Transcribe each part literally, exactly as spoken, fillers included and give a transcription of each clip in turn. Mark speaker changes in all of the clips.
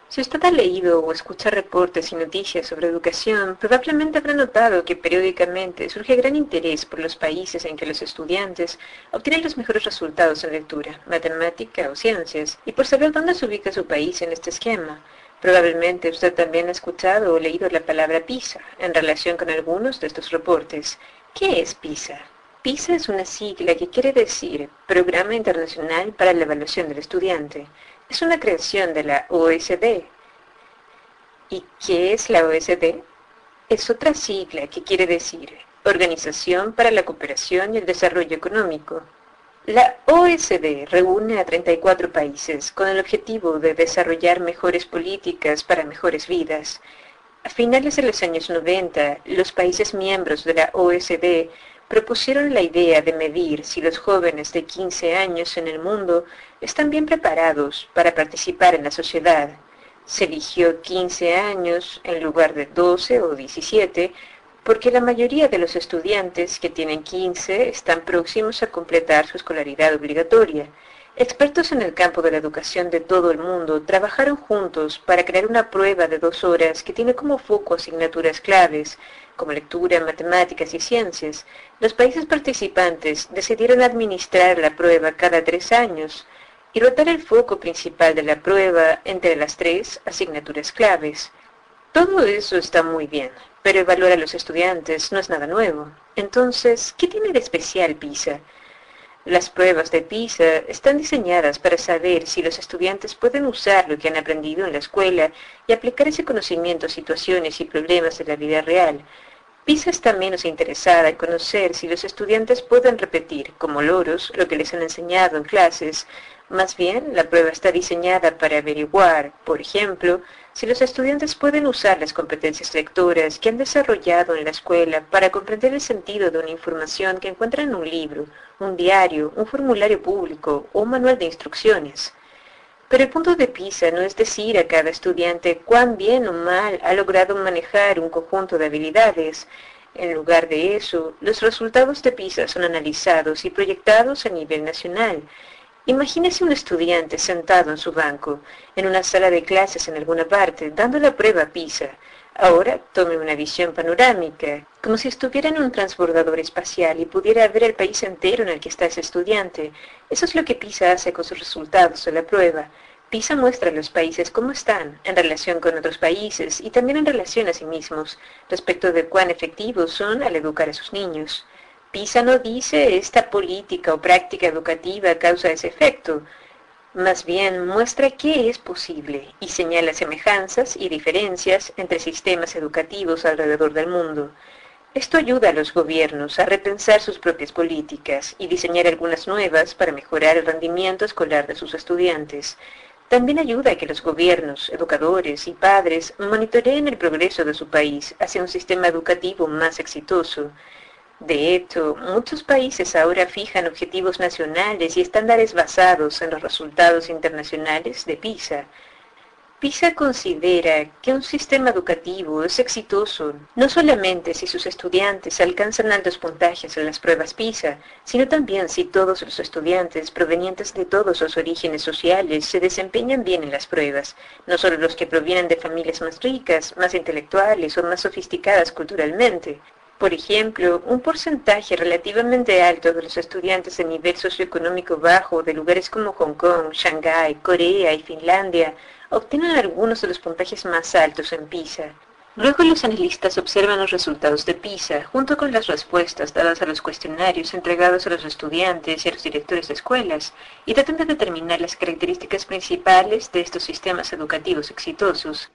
Speaker 1: Si usted ha leído o escucha reportes y noticias sobre educación, probablemente habrá notado que periódicamente surge gran interés por los países en que los estudiantes obtienen los mejores resultados en lectura, matemática o ciencias, y por saber dónde se ubica su país en este esquema. Probablemente usted también ha escuchado o leído la palabra PISA en relación con algunos de estos reportes. ¿Qué es PISA? PISA es una sigla que quiere decir Programa Internacional para la Evaluación del Estudiante. Es una creación de la O E C D. ¿Y qué es la O E C D? Es otra sigla que quiere decir Organización para la Cooperación y el Desarrollo Económico. La O E C D reúne a treinta y cuatro países con el objetivo de desarrollar mejores políticas para mejores vidas. A finales de los años noventa, los países miembros de la O E C D propusieron la idea de medir si los jóvenes de quince años en el mundo están bien preparados para participar en la sociedad. Se eligió quince años en lugar de doce o diecisiete, porque la mayoría de los estudiantes que tienen quince están próximos a completar su escolaridad obligatoria. Expertos en el campo de la educación de todo el mundo trabajaron juntos para crear una prueba de dos horas que tiene como foco asignaturas claves, como lectura, matemáticas y ciencias. Los países participantes decidieron administrar la prueba cada tres años y rotar el foco principal de la prueba entre las tres asignaturas claves. Todo eso está muy bien, pero evaluar a los estudiantes no es nada nuevo. Entonces, ¿qué tiene de especial PISA? Las pruebas de PISA están diseñadas para saber si los estudiantes pueden usar lo que han aprendido en la escuela y aplicar ese conocimiento a situaciones y problemas de la vida real. PISA está menos interesada en conocer si los estudiantes pueden repetir, como loros, lo que les han enseñado en clases. Más bien, la prueba está diseñada para averiguar, por ejemplo, si los estudiantes pueden usar las competencias lectoras que han desarrollado en la escuela para comprender el sentido de una información que encuentran en un libro, un diario, un formulario público o un manual de instrucciones. Pero el punto de PISA no es decir a cada estudiante cuán bien o mal ha logrado manejar un conjunto de habilidades. En lugar de eso, los resultados de PISA son analizados y proyectados a nivel nacional. Imagínese un estudiante sentado en su banco, en una sala de clases en alguna parte, dando la prueba PISA. Ahora tome una visión panorámica, como si estuviera en un transbordador espacial y pudiera ver el país entero en el que está ese estudiante. Eso es lo que PISA hace con sus resultados de la prueba. PISA muestra a los países cómo están en relación con otros países y también en relación a sí mismos, respecto de cuán efectivos son al educar a sus niños. PISA no dice esta política o práctica educativa causa ese efecto. Más bien muestra qué es posible y señala semejanzas y diferencias entre sistemas educativos alrededor del mundo. Esto ayuda a los gobiernos a repensar sus propias políticas y diseñar algunas nuevas para mejorar el rendimiento escolar de sus estudiantes. También ayuda a que los gobiernos, educadores y padres monitoreen el progreso de su país hacia un sistema educativo más exitoso. De hecho, muchos países ahora fijan objetivos nacionales y estándares basados en los resultados internacionales de PISA. PISA considera que un sistema educativo es exitoso no solamente si sus estudiantes alcanzan altos puntajes en las pruebas PISA, sino también si todos los estudiantes provenientes de todos los orígenes sociales se desempeñan bien en las pruebas, no solo los que provienen de familias más ricas, más intelectuales o más sofisticadas culturalmente. Por ejemplo, un porcentaje relativamente alto de los estudiantes de nivel socioeconómico bajo de lugares como Hong Kong, Shanghái, Corea y Finlandia obtienen algunos de los puntajes más altos en PISA. Luego los analistas observan los resultados de PISA junto con las respuestas dadas a los cuestionarios entregados a los estudiantes y a los directores de escuelas y tratan de determinar las características principales de estos sistemas educativos exitosos.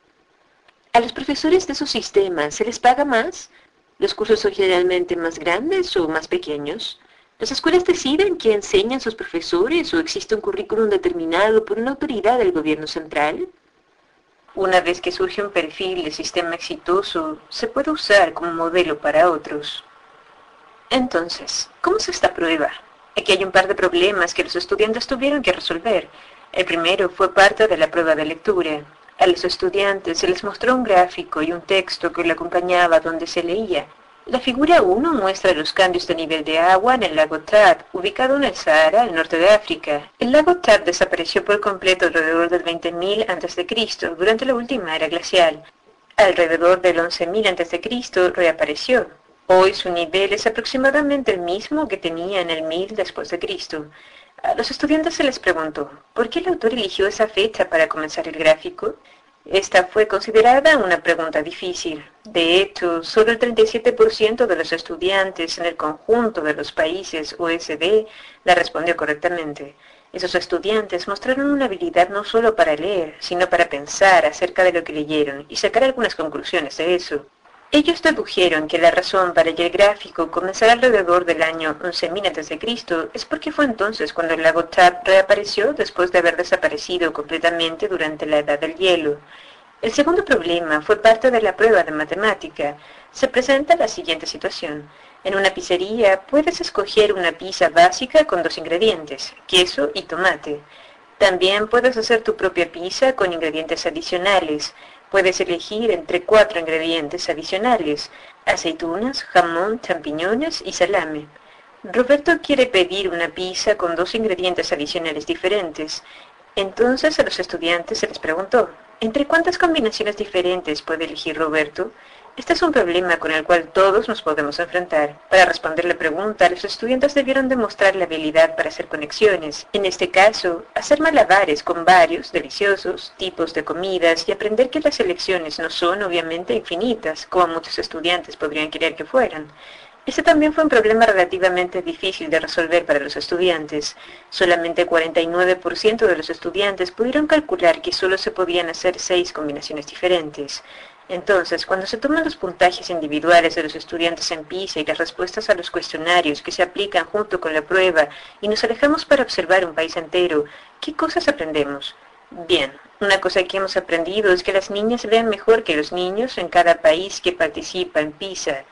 Speaker 1: ¿A los profesores de esos sistemas se les paga más? ¿Los cursos son generalmente más grandes o más pequeños? ¿Las escuelas deciden qué enseñan sus profesores o existe un currículum determinado por una autoridad del gobierno central? Una vez que surge un perfil de sistema exitoso, se puede usar como modelo para otros. Entonces, ¿cómo es esta prueba? Aquí hay un par de problemas que los estudiantes tuvieron que resolver. El primero fue parte de la prueba de lectura. A los estudiantes se les mostró un gráfico y un texto que lo acompañaba donde se leía: La figura uno muestra los cambios de nivel de agua en el lago Chad, ubicado en el Sahara, al norte de África. El lago Chad desapareció por completo alrededor del veinte mil antes de Cristo, durante la última era glacial. Alrededor del once mil antes de Cristo reapareció. Hoy su nivel es aproximadamente el mismo que tenía en el mil después de Cristo. A los estudiantes se les preguntó, ¿por qué el autor eligió esa fecha para comenzar el gráfico? Esta fue considerada una pregunta difícil. De hecho, solo el treinta y siete por ciento de los estudiantes en el conjunto de los países O E C D la respondió correctamente. Esos estudiantes mostraron una habilidad no solo para leer, sino para pensar acerca de lo que leyeron y sacar algunas conclusiones de eso. Ellos dedujeron que la razón para que el gráfico comenzara alrededor del año once mil antes de Cristo es porque fue entonces cuando el lago Chad reapareció después de haber desaparecido completamente durante la Edad del Hielo. El segundo problema fue parte de la prueba de matemática. Se presenta la siguiente situación. En una pizzería puedes escoger una pizza básica con dos ingredientes, queso y tomate. También puedes hacer tu propia pizza con ingredientes adicionales. Puedes elegir entre cuatro ingredientes adicionales, aceitunas, jamón, champiñones y salame. Roberto quiere pedir una pizza con dos ingredientes adicionales diferentes. Entonces a los estudiantes se les preguntó, ¿entre cuántas combinaciones diferentes puede elegir Roberto? Este es un problema con el cual todos nos podemos enfrentar. Para responder la pregunta, los estudiantes debieron demostrar la habilidad para hacer conexiones. En este caso, hacer malabares con varios, deliciosos, tipos de comidas y aprender que las elecciones no son obviamente infinitas, como muchos estudiantes podrían querer que fueran. Este también fue un problema relativamente difícil de resolver para los estudiantes. Solamente cuarenta y nueve por ciento de los estudiantes pudieron calcular que solo se podían hacer seis combinaciones diferentes. Entonces, cuando se toman los puntajes individuales de los estudiantes en PISA y las respuestas a los cuestionarios que se aplican junto con la prueba y nos alejamos para observar un país entero, ¿qué cosas aprendemos? Bien, una cosa que hemos aprendido es que las niñas leen mejor que los niños en cada país que participa en PISA.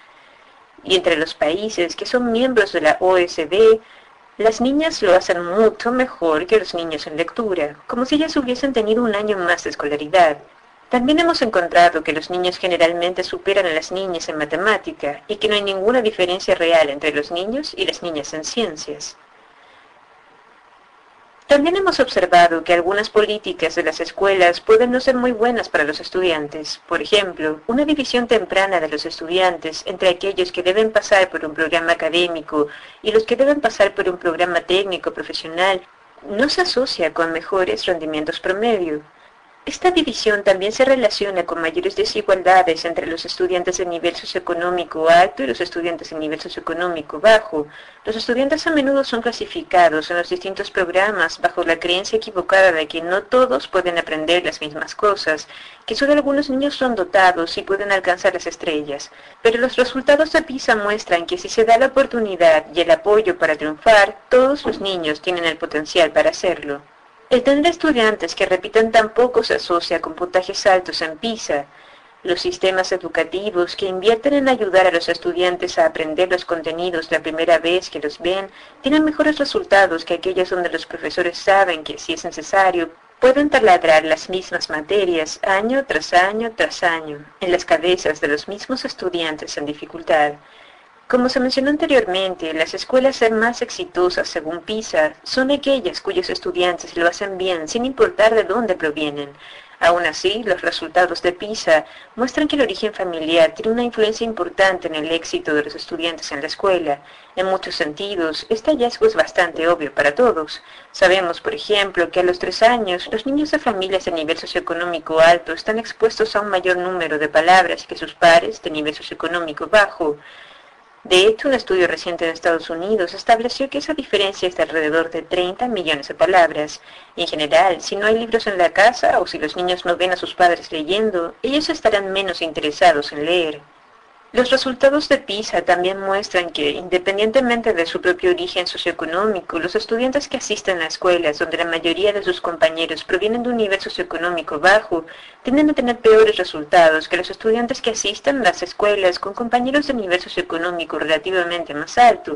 Speaker 1: Y entre los países que son miembros de la O E C D, las niñas lo hacen mucho mejor que los niños en lectura, como si ellas hubiesen tenido un año más de escolaridad. También hemos encontrado que los niños generalmente superan a las niñas en matemática y que no hay ninguna diferencia real entre los niños y las niñas en ciencias. También hemos observado que algunas políticas de las escuelas pueden no ser muy buenas para los estudiantes. Por ejemplo, una división temprana de los estudiantes entre aquellos que deben pasar por un programa académico y los que deben pasar por un programa técnico profesional no se asocia con mejores rendimientos promedio. Esta división también se relaciona con mayores desigualdades entre los estudiantes de nivel socioeconómico alto y los estudiantes de nivel socioeconómico bajo. Los estudiantes a menudo son clasificados en los distintos programas bajo la creencia equivocada de que no todos pueden aprender las mismas cosas, que solo algunos niños son dotados y pueden alcanzar las estrellas. Pero los resultados de PISA muestran que si se da la oportunidad y el apoyo para triunfar, todos los niños tienen el potencial para hacerlo. El tener estudiantes que repitan tan poco se asocia con puntajes altos en PISA. Los sistemas educativos que invierten en ayudar a los estudiantes a aprender los contenidos la primera vez que los ven tienen mejores resultados que aquellos donde los profesores saben que, si es necesario, pueden taladrar las mismas materias año tras año tras año en las cabezas de los mismos estudiantes en dificultad. Como se mencionó anteriormente, las escuelas más exitosas según PISA son aquellas cuyos estudiantes lo hacen bien sin importar de dónde provienen. Aún así, los resultados de PISA muestran que el origen familiar tiene una influencia importante en el éxito de los estudiantes en la escuela. En muchos sentidos, este hallazgo es bastante obvio para todos. Sabemos, por ejemplo, que a los tres años, los niños de familias de nivel socioeconómico alto están expuestos a un mayor número de palabras que sus pares de nivel socioeconómico bajo. De hecho, un estudio reciente en Estados Unidos estableció que esa diferencia es de alrededor de treinta millones de palabras. En general, si no hay libros en la casa o si los niños no ven a sus padres leyendo, ellos estarán menos interesados en leer. Los resultados de PISA también muestran que, independientemente de su propio origen socioeconómico, los estudiantes que asisten a escuelas donde la mayoría de sus compañeros provienen de un nivel socioeconómico bajo, tienden a tener peores resultados que los estudiantes que asisten a las escuelas con compañeros de nivel socioeconómico relativamente más alto.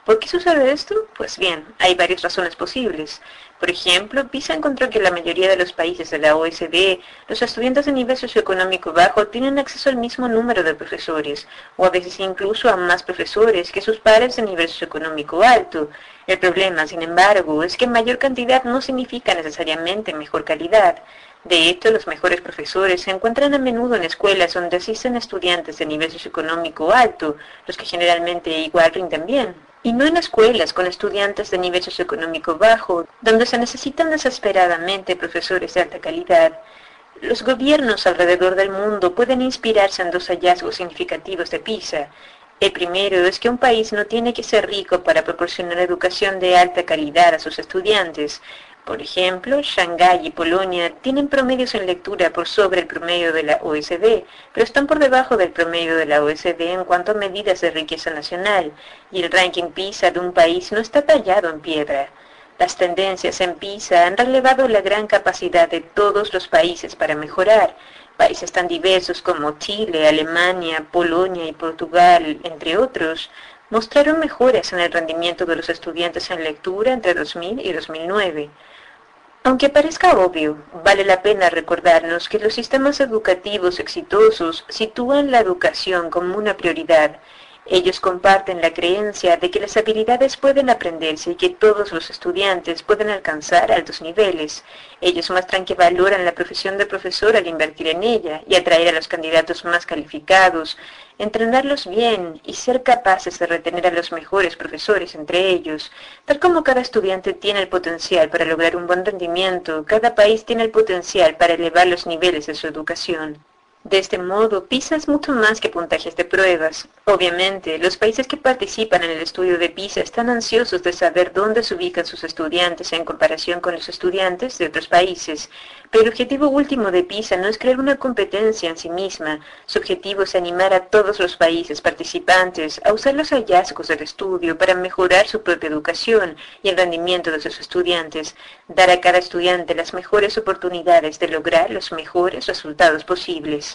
Speaker 1: ¿Por qué sucede esto? Pues bien, hay varias razones posibles. Por ejemplo, PISA encontró que en la mayoría de los países de la O E C D, los estudiantes de nivel socioeconómico bajo tienen acceso al mismo número de profesores, o a veces incluso a más profesores que sus pares de nivel socioeconómico alto. El problema, sin embargo, es que mayor cantidad no significa necesariamente mejor calidad. De hecho, los mejores profesores se encuentran a menudo en escuelas donde asisten estudiantes de nivel socioeconómico alto, los que generalmente igual rinden bien, y no en escuelas con estudiantes de nivel socioeconómico bajo, donde se necesitan desesperadamente profesores de alta calidad. Los gobiernos alrededor del mundo pueden inspirarse en dos hallazgos significativos de PISA. El primero es que un país no tiene que ser rico para proporcionar educación de alta calidad a sus estudiantes. Por ejemplo, Shanghái y Polonia tienen promedios en lectura por sobre el promedio de la O E C D, pero están por debajo del promedio de la O E C D en cuanto a medidas de riqueza nacional, y el ranking PISA de un país no está tallado en piedra. Las tendencias en PISA han relevado la gran capacidad de todos los países para mejorar. Países tan diversos como Chile, Alemania, Polonia y Portugal, entre otros, mostraron mejoras en el rendimiento de los estudiantes en lectura entre dos mil y dos mil nueve. Aunque parezca obvio, vale la pena recordarnos que los sistemas educativos exitosos sitúan la educación como una prioridad. Ellos comparten la creencia de que las habilidades pueden aprenderse y que todos los estudiantes pueden alcanzar altos niveles. Ellos muestran que valoran la profesión de profesor al invertir en ella y atraer a los candidatos más calificados, entrenarlos bien y ser capaces de retener a los mejores profesores entre ellos. Tal como cada estudiante tiene el potencial para lograr un buen rendimiento, cada país tiene el potencial para elevar los niveles de su educación. De este modo, PISA es mucho más que puntajes de pruebas. Obviamente, los países que participan en el estudio de PISA están ansiosos de saber dónde se ubican sus estudiantes en comparación con los estudiantes de otros países. Pero el objetivo último de PISA no es crear una competencia en sí misma. Su objetivo es animar a todos los países participantes a usar los hallazgos del estudio para mejorar su propia educación y el rendimiento de sus estudiantes, dar a cada estudiante las mejores oportunidades de lograr los mejores resultados posibles.